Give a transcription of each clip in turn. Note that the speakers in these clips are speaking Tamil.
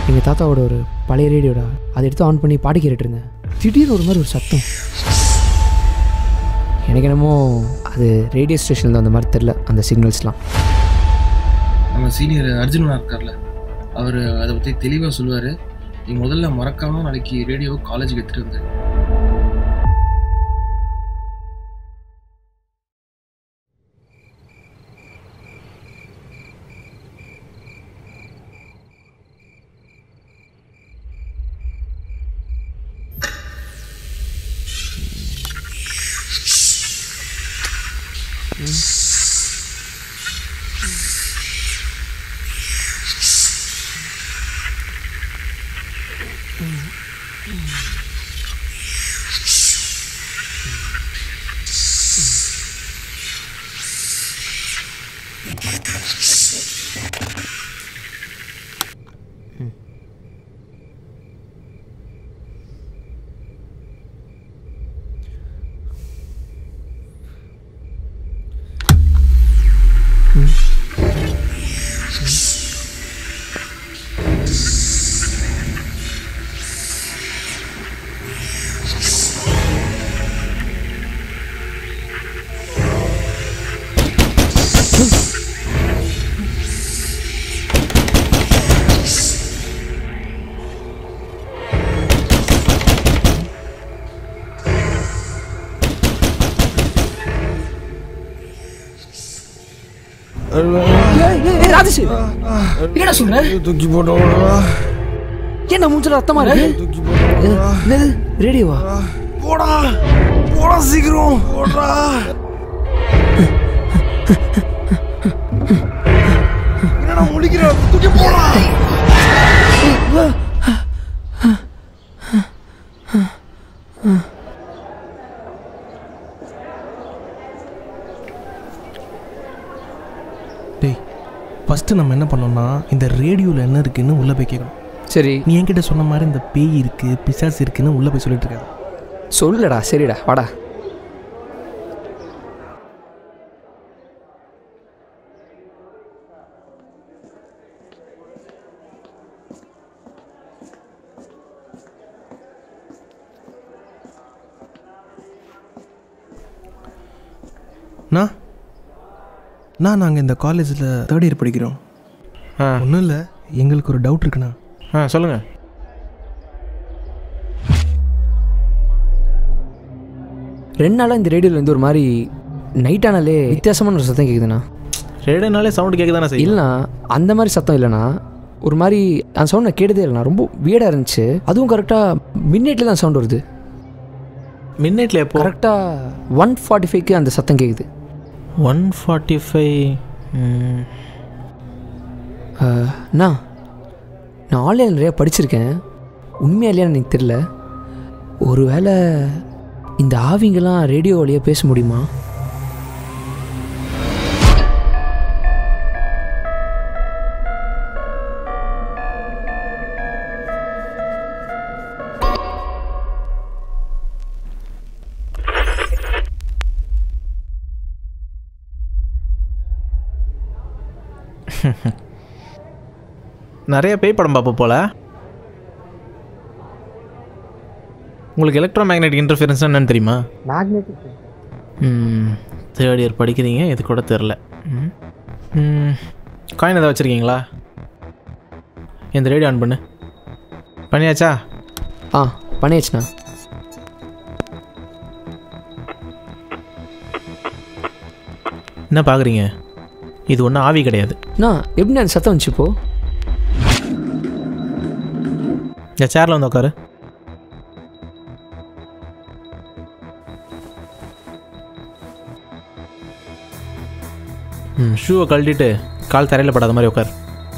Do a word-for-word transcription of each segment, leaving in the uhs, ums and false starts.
எங்கள் தாத்தாவோட ஒரு பழைய ரேடியோடா, அதை எடுத்து ஆன் பண்ணி பாட்டு கேட்டுட்டு இருந்தேன். திடீர்னு ஒரு மாதிரி ஒரு சத்தம். எனக்கு என்னமோ அது ரேடியோ ஸ்டேஷனில் அந்த மாதிரி தெரில, அந்த சிக்னல்ஸ்லாம். நம்ம சீனியர் அர்ஜுனா இருக்கார்ல, அவர் அதை பற்றி தெளிவாக சொல்லுவார். நீ முதல்ல மறக்காமல் நாளைக்கு ரேடியோவை காலேஜுக்கு எடுத்துகிட்டு வந்தேன். ராஜேஷ், என்னடா சொல்ற? தூக்கி போட்டோம்டா. என்ன மூஞ்சில ரத்தமா இருக்கு? தூக்கி போட்டோம்டா. என்னது ரேடியோவா? போடா போடா சீக்கிரம் போடா. என்னடா முழிக்கிற? தூக்கி போடா. டேய், ஃபஸ்ட்டு நம்ம என்ன பண்ணோம்னா இந்த ரேடியோவில் என்ன இருக்குன்னு உள்ளே போய் கேட்கணும். சரி, நீ என்கிட்ட சொன்ன மாதிரி இந்த பேய் இருக்குது பிசாசு இருக்குன்னு உள்ளே போய் சொல்லிட்டு இருக்காது. சொல்லடா. சரிடா, வாடா. நான் நான் நாங்கள் இந்த காலேஜில் தேர்ட் இயர் படிக்கிறோம். ஆ ஒன்றும் இல்லை, எங்களுக்கு ஒரு டவுட் இருக்குண்ணா. ஆ சொல்லுங்கள். ரெண்டு நாளாக இந்த ரேடியோவில் ஒரு மாதிரி நைட் ஆனாலே வித்தியாசமான ஒரு சத்தம் கேட்குதுண்ணா. ரேடியோனாலே சவுண்டு கேட்க தானே செய்யும். இல்லைண்ணா, அந்த மாதிரி சத்தம் இல்லைண்ணா. ஒரு மாதிரி அந்த சவுண்ட் நான் கேட்டதே இல்லைண்ணா. ரொம்ப வியர்டாக இருந்துச்சு. அதுவும் கரெக்டாக மிட் நைட்டில் தான் சவுண்ட் வருது. மிட் நைட்டில் எப்போ? கரெக்டாக ஒன் ஃபார்ட்டி ஃபைவ்க்கு அந்த சத்தம் கேட்குது. ஒன் ஃபார்ட்டி ஃபைவ் அண்ணா, நான் ஆன்லைனில் நிறையா படிச்சிருக்கேன். உண்மையாக இல்லையான்னு எனக்கு தெரில. ஒரு வேளை இந்த ஆவிங்கெல்லாம் ரேடியோ வழியாக பேச முடியுமா? நிறைய பேய் படம் பார்ப்போம் போல். உங்களுக்கு எலக்ட்ரோ மேக்னெட்டிக் இன்டர்ஃபியரன்ஸ் என்னன்னு தெரியுமா? மேக்னெட்டிக் ம் தேர்ட் இயர் படிக்கிறீங்க, இது கூட தெரில. ம் காயின் எதாவது வச்சுருக்கீங்களா? இந்த ரேடியோ ஆன் பண்ணு. பண்ணியாச்சா? ஆ பண்ணியாச்சுண்ணா. என்ன பார்க்குறீங்க? இது ஒன்றும் ஆவி கிடையாது. அண்ணா, எப்படி அந்த சத்தம் வந்துச்சு இப்போ? இந்த சேரில் வந்து உட்காரு. ம் ஷூவை கழட்டிட்டு கால் தரையில் படாத மாதிரி உட்காரு.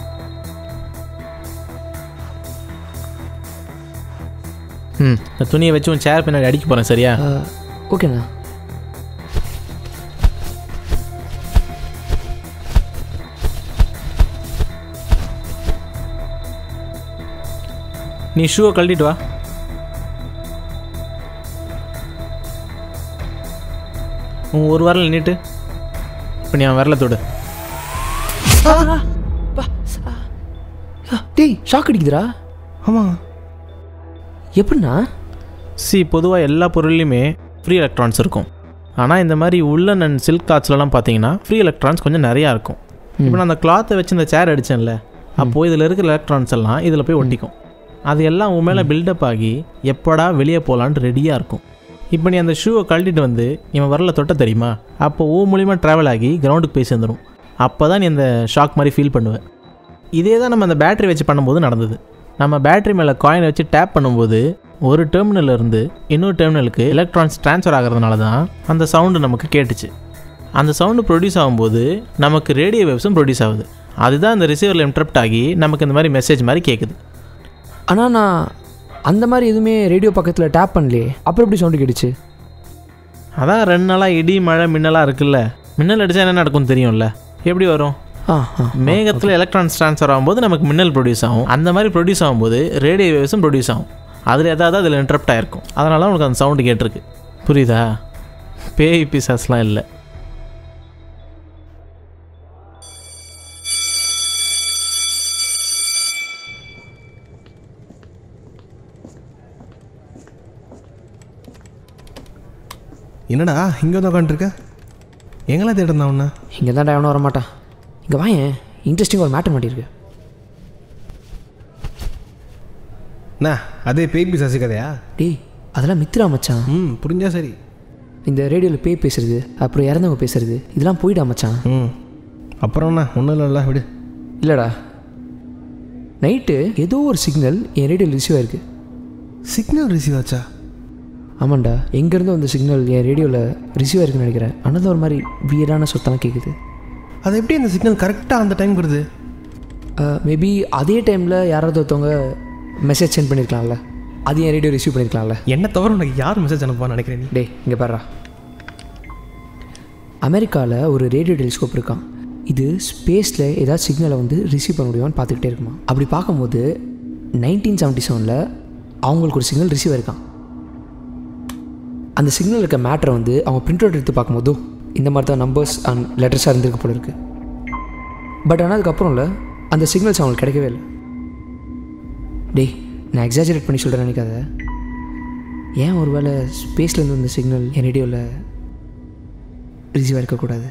ம் இந்த துணியை வச்சு உன் சேர் பின்னாடி அடிக்க போகிறேன், சரியா? ஓகேண்ணா. நீ ஷூவை கழட்டிட்டு வா. உன் ஒரு வரல நின்றுட்டு இப்போ நீ அவன் வரல தொடு. டேய், ஷாக் அடிக்குதுடா. ஆமாம். எப்படின்னா? சி பொதுவாக எல்லா பொருள்லையுமே ஃப்ரீ எலக்ட்ரான்ஸ் இருக்கும். ஆனால் இந்த மாதிரி உள்ளன் அண்ட் சில்க் கிளாத்ஸ்லாம் பார்த்தீங்கன்னா ஃப்ரீ எலக்ட்ரான்ஸ் கொஞ்சம் நிறையா இருக்கும். இப்போ நான் அந்த கிளாத்தை வச்சு இந்த சேர் அடித்தேன்ல, அப்போது இதில் இருக்கிற எலக்ட்ரான்ஸ் எல்லாம் இதில் போய் ஒட்டிக்கும். அது எல்லாம் உன் மேலே பில்டப் ஆகி எப்படா வெளியே போகலான்ட்டு ரெடியாக இருக்கும். இப்போ நீ அந்த ஷூவை கழட்டிட்டு வந்து இவன் வரல தொட்ட தெரியுமா, அப்போ ஊ மூலிமா ட்ராவல் ஆகி கிரவுண்டுக்கு போய் சேர்ந்துடும். அப்போ தான் நீ அந்த ஷாக் மாதிரி ஃபீல் பண்ணுவேன். இதே தான் நம்ம அந்த பேட்டரி வச்சு பண்ணும்போது நடந்தது. நம்ம பேட்டரி மேலே காயின் வச்சு டேப் பண்ணும்போது ஒரு டெர்மினல்லேருந்து இன்னொரு டெர்மினலுக்கு எலக்ட்ரான்ஸ் ட்ரான்ஸ்ஃபர் ஆகிறதுனால தான் அந்த சவுண்டு நமக்கு கேட்டுச்சு. அந்த சவுண்டு ப்ரொடியூஸ் ஆகும்போது நமக்கு ரேடியோ வேவ்ஸும் ப்ரொடியூஸ் ஆகுது. அதுதான் அந்த ரிசீவரில் இன்டரப்ட் ஆகி நமக்கு இந்த மாதிரி மெசேஜ் மாதிரி கேட்குது. ஆனால் நான் அந்த மாதிரி எதுவுமே ரேடியோ பக்கத்தில் டேப் பண்ணலையே, அப்புறம் எப்படி சவுண்டு கேட்டுச்சு? அதான் ரெண்டு நாளாக இடி மழை மின்னலாக இருக்குல்ல, மின்னல் அடித்தா என்ன நடக்கும்னு தெரியும்ல, எப்படி வரும்? ஆ ஆ மேகத்தில் எலக்ட்ரான்ஸ் ட்ரான்ஸ்ஃபர் ஆகும்போது நமக்கு மின்னல் ப்ரொடியூஸ் ஆகும். அந்த மாதிரி ப்ரொடியூஸ் ஆகும்போது ரேடியோ வேவ்ஸும் ப்ரொடியூஸ் ஆகும். அதில் எதாவது அதில் இன்டரப்ட் ஆகிருக்கும். அதனால உனக்கு அந்த சவுண்டு கேட்டிருக்கு. புரியுதா? பேய் பிசாஸ்லாம் இல்லை. என்னடா இங்கே வந்து உட்காந்துருக்க? எங்கெல்லாம் தேடுறா ஒன்று? இங்கே தான் எவனும் வரமாட்டான். இங்கே வாயேன், இன்ட்ரெஸ்டிங் ஒரு மேட்டர் மாட்டியிருக்கு. அண்ணா அதே பேய் பிசாசு கதையா? டேய் அதெல்லாம் மித்ரா மச்சான். ம் புரிஞ்சா சரி. இந்த ரேடியோவில் பேய் பேசுறது, அப்புறம் இறந்தவங்க பேசுறது, இதெல்லாம் போயிட்டா மச்சான். ம் அப்புறம்ண்ணா ஒன்றும் இல்லைல்ல, விடு. இல்லைடா, நைட்டு ஏதோ ஒரு சிக்னல் என் ரேடியோவில் ரிசீவ் ஆயிருக்கு. சிக்னல் ரிசீவ் ஆச்சா? ஆமாண்டா, எங்கேருந்து அந்த சிக்னல் என் ரேடியோவில் ரிசீவ் ஆயிருக்குன்னு நினைக்கிறேன். ஆனால் ஒரு மாதிரி வியரான சொத்தெல்லாம் கேட்குது. அது எப்படி அந்த சிக்னல் கரெக்டாக அந்த டைம் வருது? மேபி அதே டைமில் யாராவது ஒருத்தவங்க மெசேஜ் சென்ட் பண்ணியிருக்கலாம்ல, அது என் ரேடியோ ரிசீவ் பண்ணியிருக்கலாம்ல. என்ன தவிர உனக்கு யார் மெசேஜ் அனுப்புவான்னு நினைக்கிறேன்? டே இங்கே பாருடா, அமெரிக்காவில் ஒரு ரேடியோ டெலிஸ்கோப் இருக்கான். இது ஸ்பேஸில் ஏதாவது சிக்னலை வந்து ரிசீவ் பண்ண முடியுமான்னு பார்த்துக்கிட்டே இருக்குமா. அப்படி பார்க்கும்போது நைன்டீன் செவன்ட்டி செவனில் அவங்களுக்கு ஒரு சிக்னல் ரிசீவ் ஆயிருக்கான். அந்த சிக்னல் இருக்க மேட்டரை வந்து அவங்க பிரிண்ட் அவுட் எடுத்து பார்க்கும்போதோ இந்த மாதிரி தான் நம்பர்ஸ் அண்ட் லெட்டர்ஸாக இருந்திருக்கு போல இருக்குது. பட் ஆனால் அதுக்கப்புறம் இல்லை, அந்த சிக்னல்ஸ் அவங்களுக்கு கிடைக்கவே இல்லை. டேய் நான் எக்ஸாஜரேட் பண்ணி சொல்கிறேன் நினைக்காத. ஏன் ஒரு வேளை ஸ்பேஸ்லேருந்து வந்த சிக்னல் என் ரேடியோவில் ரிசீவ் இருக்கக்கூடாது?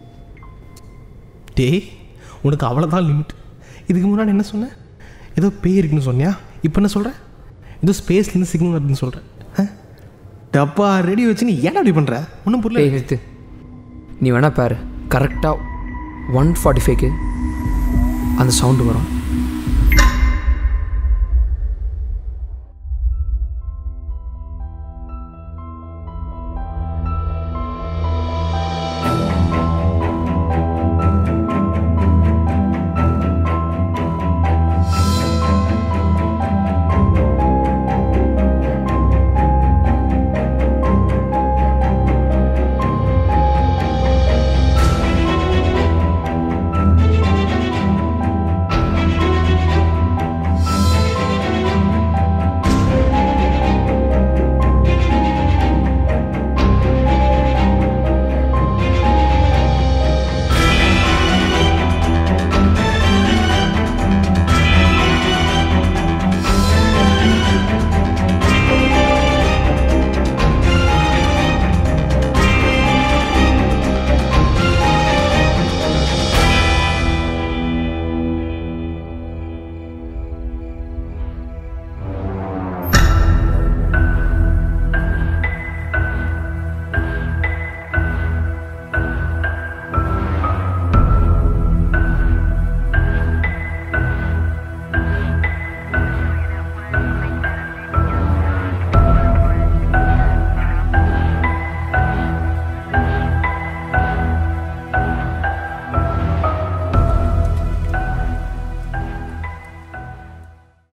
டேய் உனக்கு அவ்வளோதான் லிமிட். இதுக்கு முன்னாடி என்ன சொன்னேன்? ஏதோ பேய் இருக்குன்னு சொன்னியா? இப்போ என்ன சொல்கிறேன்? ஏதோ ஸ்பேஸ்லேருந்து சிக்னல் வருதுன்னு சொல்கிறேன். டப்பா ரேடியோ வச்சு நீ ஏன் அப்படி பண்ணுற? ஒன்றும் புரியல. பேய் நிறுத்து. நீ வேணா பாரு, கரெக்டாக ஒன் ஃபார்ட்டி ஃபைவ்க்கு அந்த சவுண்டு வரும்.